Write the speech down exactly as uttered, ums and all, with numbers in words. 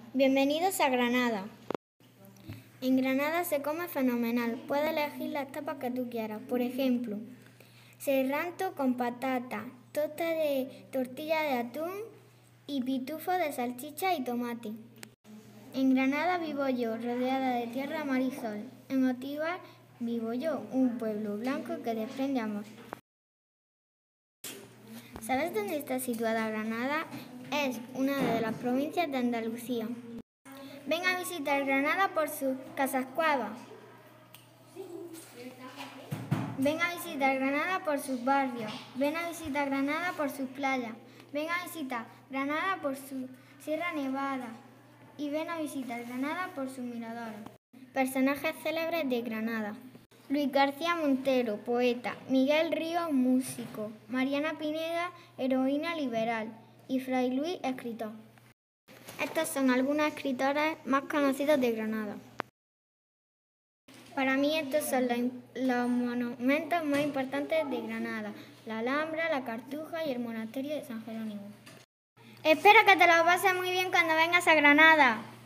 Bienvenidos a Granada. En Granada se come fenomenal. Puedes elegir las tapas que tú quieras. Por ejemplo, serrano con patata, tosta de tortilla de atún y pitufo de salchicha y tomate. En Granada vivo yo, rodeada de tierra, mar y sol. En Otíbar vivo yo, un pueblo blanco que desprende amor. ¿Sabes dónde está situada Granada? Es una de las provincias de Andalucía. Ven a visitar Granada por sus casas cuevas. Ven a visitar Granada por sus barrios. Ven a visitar Granada por sus playas. Ven a visitar Granada por su Sierra Nevada. Y ven a visitar Granada por sus miradores. Personajes célebres de Granada: Luis García Montero, poeta; Miguel Ríos, músico; Mariana Pineda, heroína liberal; y Fray Luis, escritor. Estos son algunos escritores más conocidos de Granada. Para mí estos son los, los monumentos más importantes de Granada: la Alhambra, la Cartuja y el monasterio de San Jerónimo. Espero que te lo pases muy bien cuando vengas a Granada.